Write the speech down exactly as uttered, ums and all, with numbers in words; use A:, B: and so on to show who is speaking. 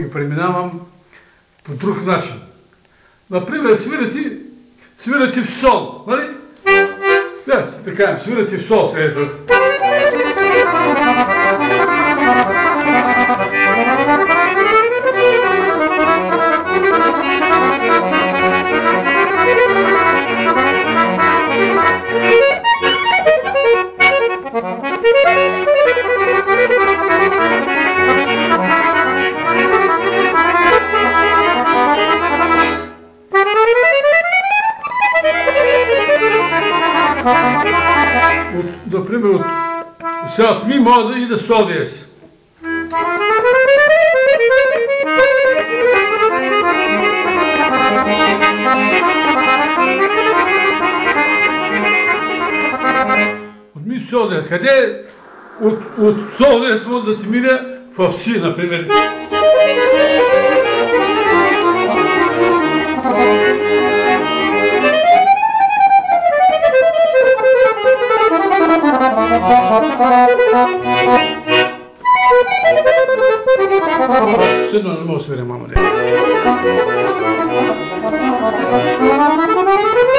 A: ги преминавам по друг начин. Например, свирате, свирате в сол, нали? Да, така, свирате в сол, сега. От, например, от, сега от ми мога да и да сол диез. От ми сол диез. Къде от, от сол диез мога да ти мине в си, например. Сидно не мога да свиря, мама.